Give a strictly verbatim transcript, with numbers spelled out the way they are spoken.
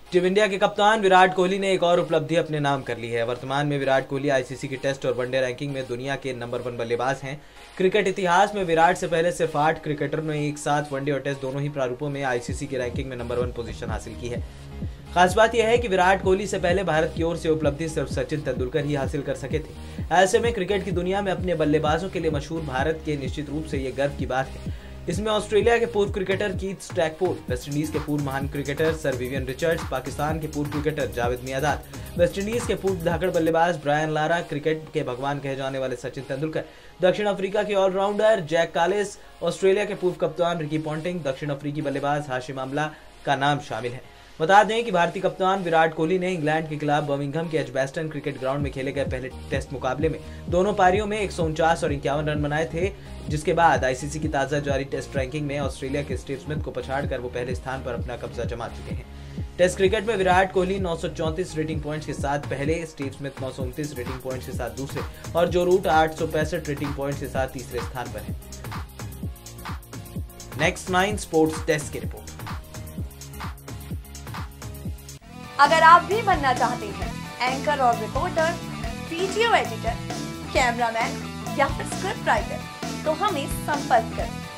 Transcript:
Team India के कप्तान विराट कोहली ने एक और उपलब्धि अपने नाम कर ली है। वर्तमान में विराट कोहली आईसीसी की टेस्ट और वनडे रैंकिंग में दुनिया के नंबर वन बल्लेबाज हैं। क्रिकेट इतिहास में विराट से पहले सिर्फ आठ क्रिकेटरों ने एक साथ वनडे और टेस्ट दोनों ही प्रारूपों में आईसीसी की रैंकिंग में नंबर वन पोजीशन हासिल की है। खास बात यह है कि विराट कोहली से पहले भारत की ओर से उपलब्धि सिर्फ सचिन तेंदुलकर ही हासिल कर सके थे। ऐसे में क्रिकेट की दुनिया में अपने बल्लेबाजों के लिए मशहूर भारत के निश्चित रूप से ये गर्व की बात है। इसमें ऑस्ट्रेलिया के पूर्व क्रिकेटर कीथ स्टैकपोर्ड, वेस्टइंडीज के पूर्व महान cricketer sir Vivian Richards, Pakistan के पूर्व क्रिकेटर जावेद मियांदाद, वेस्टइंडीज के पूर्व धाकड़ बल्लेबाज ब्रायन लारा, क्रिकेट के भगवान कहे जाने वाले सचिन तेंदुलकर, दक्षिण अफ्रीका के ऑलराउंडर जैक कालिस, ऑस्ट्रेलिया के पूर्व कप्तान रिकी पॉन्टिंग, दक्षिण अफ्रीकी बल्लेबाज हाशिम आमला का नाम शामिल है। बता दें कि भारतीय कप्तान विराट कोहली ने इंग्लैंड के खिलाफ बर्मिंघम के एजबैस्टन क्रिकेट ग्राउंड में खेले गए पहले टेस्ट मुकाबले में दोनों पारियों में एक सौ उनचास और इक्यावन रन बनाए थे, जिसके बाद आईसीसी की ताजा जारी टेस्ट रैंकिंग में ऑस्ट्रेलिया के स्टीव स्मिथ को पछाड़कर वो पहले स्थान पर अपना कब्जा जमा चुके हैं। टेस्ट क्रिकेट में विराट कोहली नौ सौ चौंतीस रेटिंग पॉइंट्स के साथ पहले, स्टीव स्मिथ नौ सौ उनतीस रेटिंग पॉइंट्स के साथ दूसरे और जो रूट आठ सौ पैंसठ रेटिंग पॉइंट्स के साथ तीसरे स्थान पर है। नेक्स्ट नाइन स्पोर्ट्स डेस्क की रिपोर्ट। अगर आप भी बनना चाहते हैं एंकर और रिपोर्टर, वीडियो एडिटर, कैमरामैन या फिर स्क्रिप्ट राइटर, तो हमें संपर्क करें।